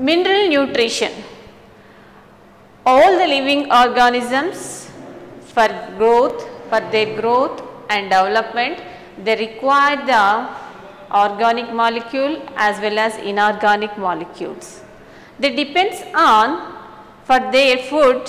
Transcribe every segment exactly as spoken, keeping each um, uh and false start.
Mineral nutrition. All the living organisms for growth, for their growth and development, they require the organic molecule as well as inorganic molecules. They depends on for their food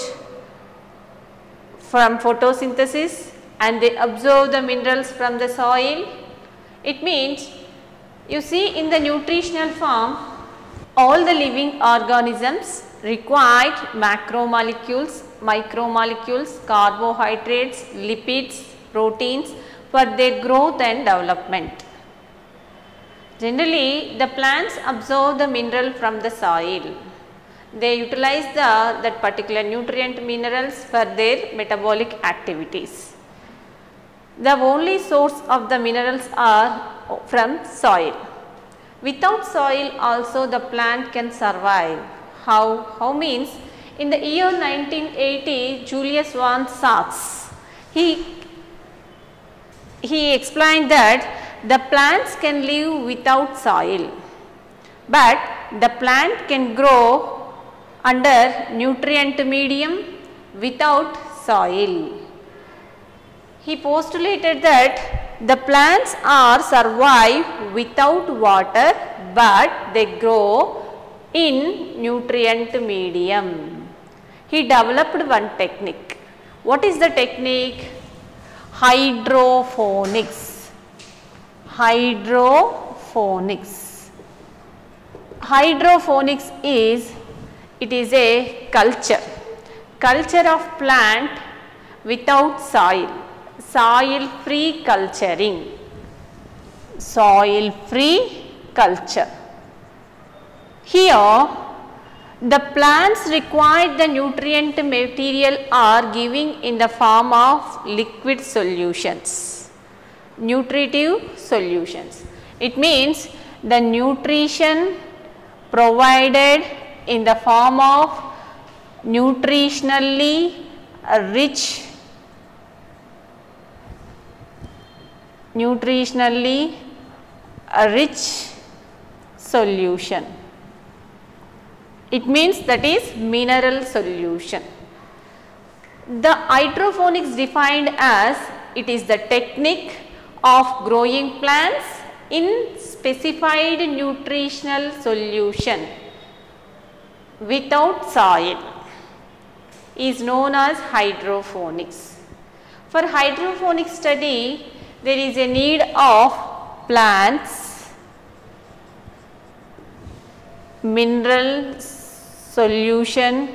from photosynthesis, and they absorb the minerals from the soil. It means you see in the nutritional form, all the living organisms required macromolecules, micromolecules, carbohydrates, lipids, proteins for their growth and development. Generally, the plants absorb the mineral from the soil. They utilize the that particular nutrient minerals for their metabolic activities. The only source of the minerals are from soil. Without soil also the plant can survive. How? How means in the year nineteen eighty, Julius von Sachs, he, he explained that the plants can live without soil, but the plant can grow under nutrient medium without soil. He postulated that the plants are survive without water, but they grow in nutrient medium. He developed one technique. What is the technique? Hydroponics. Hydroponics. Hydroponics is, it is a culture. Culture of plant without soil. Soil free culturing. Soil free culture. Here the plants required the nutrient material are giving in the form of liquid solutions, nutritive solutions. It means the nutrition provided in the form of nutritionally rich, nutritionally rich solution. It means that is mineral solution. The hydroponics defined as it is the technique of growing plants in specified nutritional solution without soil is known as hydroponics. For hydroponic study, there is a need of plants, mineral solution,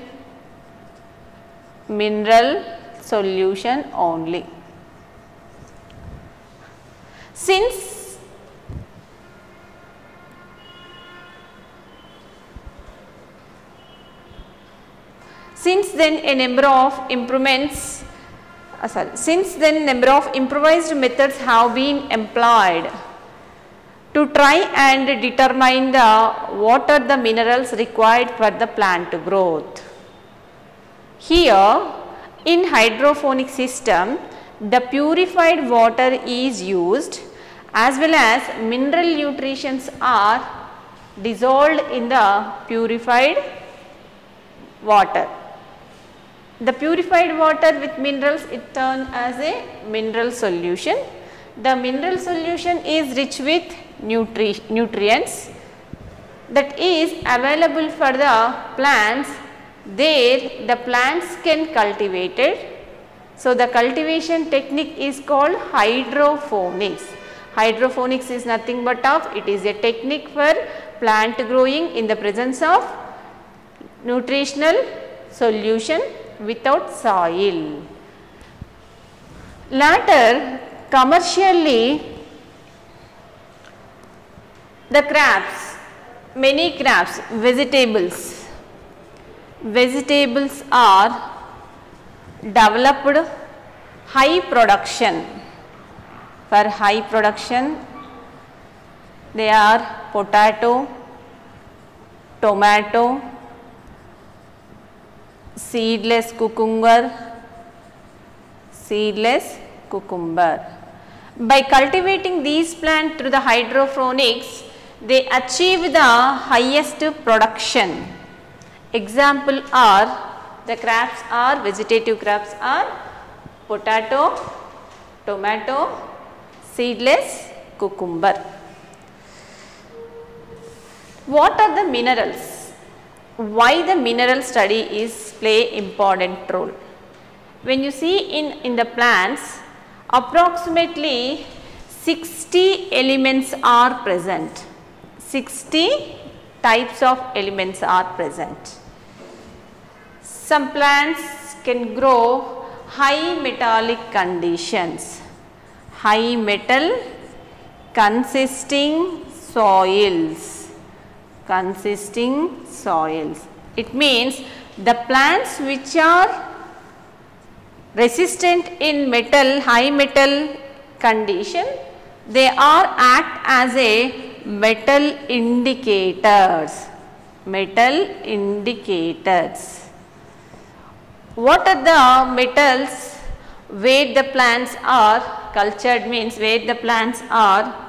mineral solution only. Since since then a number of improvements uh, sorry, since then number of improvised methods have been employed to try and determine the what are the minerals required for the plant growth. Here in hydroponic system, the purified water is used as well as mineral nutrients are dissolved in the purified water. The purified water with minerals it turns as a mineral solution. The mineral solution is rich with nutri nutrients that is available for the plants. There the plants can cultivate it. So the cultivation technique is called hydroponics. Hydroponics is nothing but of it is a technique for plant growing in the presence of nutritional solution without soil. Later commercially the crops, many crops, vegetables, vegetables are developed high production. For high production they are potato, tomato, seedless cucumber, seedless cucumber. By cultivating these plants through the hydroponics, they achieve the highest production. Example are, the crops are, vegetative crops are potato, tomato, seedless, cucumber. What are the minerals? Why the mineral study is play important role? When you see in, in the plants, approximately sixty elements are present. sixty types of elements are present. Some plants can grow high metallic conditions, high metal consisting soils, consisting soils. It means the plants which are resistant in metal, high metal condition, they are act as a metal indicators, metal indicators. What are the metals where the plants are cultured, means where the plants are